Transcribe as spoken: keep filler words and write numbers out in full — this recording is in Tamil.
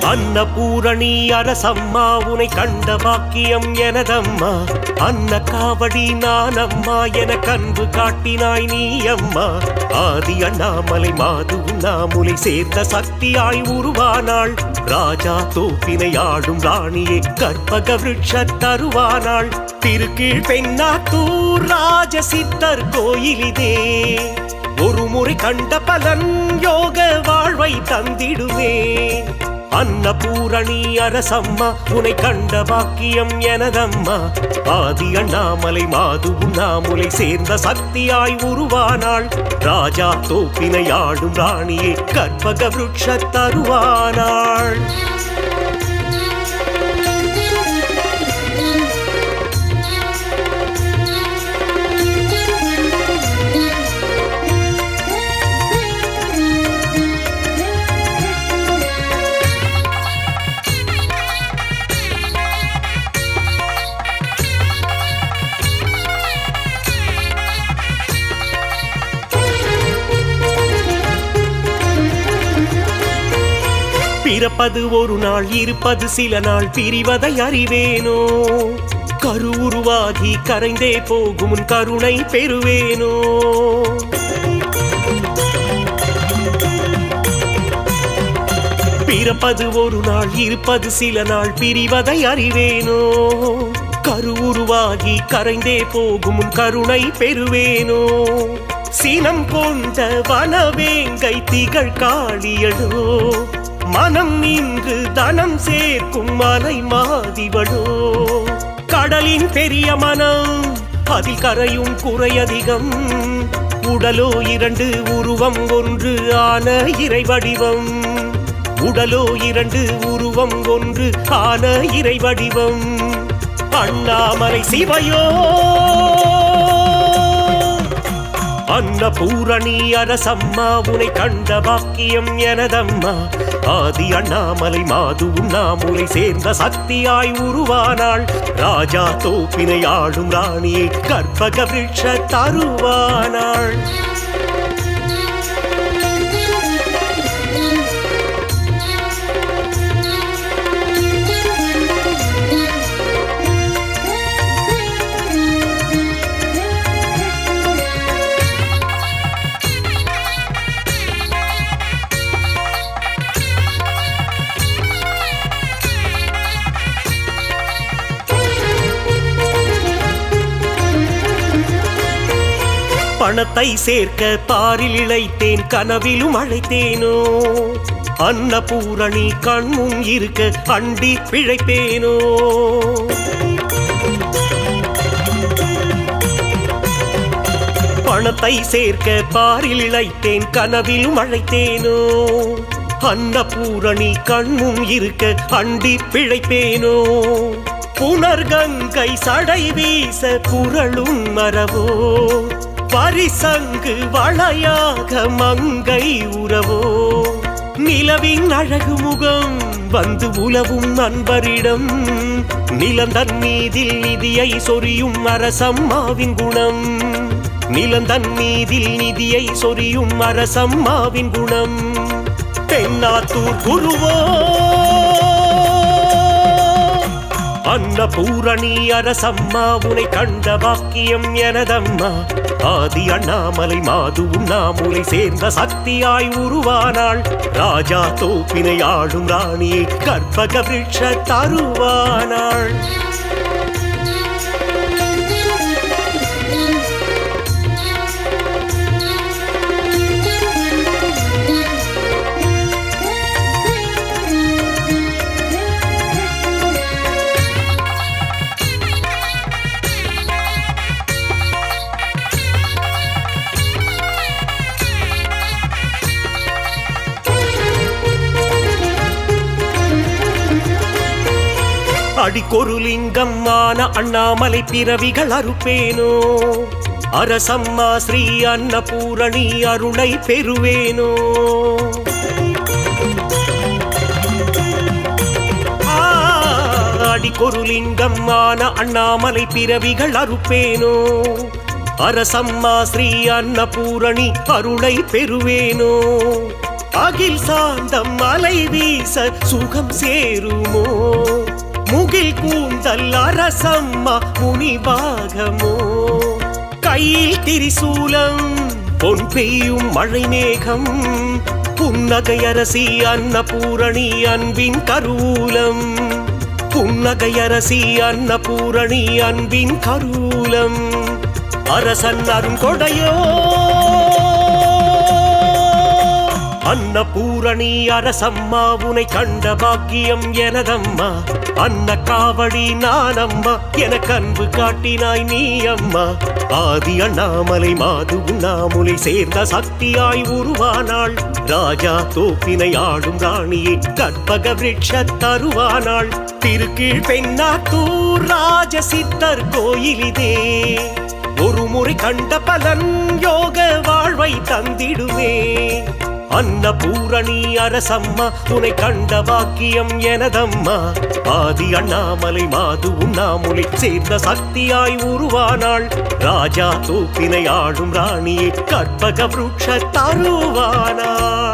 அன்னபூரணி அரசம்மா உனை கண்ட பாக்கியம் எனதம்மா. அன்ன காவடி நானம்மா என கன்பு காட்டினாய் நீ அம்மா. ஆதி அண்ணாமலை மாது உண்ணாமுலை சேர்ந்த சக்தியாய் உருவானாள். ராஜா தோப்பினை ஆடும் ராணியே கற்பக விருட்ச தருவானாள். திருக்கீழ் பெண்ணாத்தூர் ராஜ சித்தர் கோயிலிதே ஒரு முறை கண்ட பலன் யோக வாழ்வை தந்திடுமே. அன்னபூரணி அரசம்மா உனை கண்ட பாக்கியம் எனதம்மா. ஆதி அண்ணாமலை மாது உண்ணாமுலை சேர்ந்த சக்தியாய் உருவானாள். ராஜா தோப்பினை ஆடும் ராணியே கற்பக விருட்ச தருவானாள். பிறப்பது ஒரு நாள் இருப்பது சில நாள் பிரிவதை அறிவேனோ. கரு உருவாகி கரைந்தே போகும் உன் கருணை பெறுவேனோ. பிறப்பது ஒரு நாள் இருப்பது சில நாள் பிரிவதை அறிவேனோ. கரு உருவாகி கரைந்தே போகும் உன் கருணை பெறுவேனோ. சினம் கொண்ட வனவேங்கை திகழ் காளியடோ. மனம் நின்று தனம் சேர்க்கும் மலை மாதிவளோ. கடலின் பெரிய மனம் அதில் கரையும் குறையதிகம். உடலோ இரண்டு உருவம் ஒன்று ஆன இறை வடிவம். உடலோ இரண்டு உருவம் ஒன்று ஆன இறை வடிவம். அண்ணாமலை சிவையோ அன்னபூரணி அரசம்மா உனை கண்ட பாக்கியம் எனதம்மா. ஆதி அண்ணாமலை மாது உண்ணாமுலை சேர்ந்த சக்தியாய் உருவானாள். ராஜா தோப்பினை ஆடும் ராணியை கற்பக விருட்ச தருவானாள். பணத்தை சேர்க்க பாரில் இழைத்தேன் கனவிலும் அழைத்தேனோ. அன்னபூரணி கண்முன் இருக்க அண்டி பிழைப்பேனோ. பணத்தை சேர்க்க பாரில் இழைத்தேன் கனவிலும் அழைத்தேனோ. அன்னபூரணி கண்முன் இருக்க அண்டி பிழைப்பேனோ. புனர்கங்கை சடை வீச புரளும் மரவோ. பரிசங்கு வளையாக மங்கை உறவோ. நிலவின் அழகு முகம் வந்து உலவும் நண்பரிடம். நிலந்தன் மீதில் நிதியை சொரியும் அரசம்மாவின் குணம். நிலந்தன் மீதில் நிதியை சொரியும் அரசம்மாவின் குணம். பெண்ணாத்தூர் குருவோ அன்னபூரணி அரசம்மா உனை கண்ட பாக்கியம் எனதம்மா. ஆதி அண்ணாமலை மாது உண்ணாமுலை சேர்ந்த சக்தியாய் உருவானாள். ராஜா தோப்பினை ஆடும் ராணியை கற்பக விருட்ச தருவானாள். அடிக்கொரு லிங்கம் ஆன அண்ணாமலை பிறவிகள் அறுப்பேனோ. அரசம்மா ஸ்ரீ அன்னபூரணி அருளை பெறுவேனோ. அடிக்கொரு லிங்கம் ஆன அண்ணாமலை பிறவிகள் அறுப்பேனோ. அரசம்மா ஸ்ரீ அன்னபூரணி அருளை பெறுவேனோ அகில் சாந்தம் அலை வீச சுகம் சேருமோ முகில் கூந்தல் அரசம்மா முனிபாகமோ கையில் திரிசூலம் பொன் பெய்யும் மழை மேகம் புன்னகை அரசி அன்னபூரணி அன்பின் கருவூலம் புன்னகை அரசி அன்னபூரணி அன்பின் கருவூலம் அரசன் அருங்கொடையோ அன்னபூரணி அரசம்மா உனை கண்ட பாக்கியம் எனதம்மா அன்ன காவடி நானம்மா எனக்கு அன்பு காட்டினாய் நீ அம்மா ஆதி அண்ணாமலை மாது உண்ணாமுலை சேர்ந்த சக்தியாய் உருவானாள் ராஜா தோப்பினை ஆடும் ராணியை கற்பக விருட்ச தருவானாள் திருக்கீழ் பெண்ணாத்தூர் ராஜ சித்தர் கோயிலிதே ஒரு முறை கண்ட பலன் யோக வாழ்வை தந்திடுவே அன்னபூரணி அரசம்மா உனை கண்ட பாக்கியம் எனதம்மா ஆதி அண்ணாமலை மாது உண்ணாமுலை சேர்ந்த சக்தியாய் உருவானாள் ராஜா தூப்பினை ஆடும் ராணியை கற்பக விருட்ச தருவானாள்.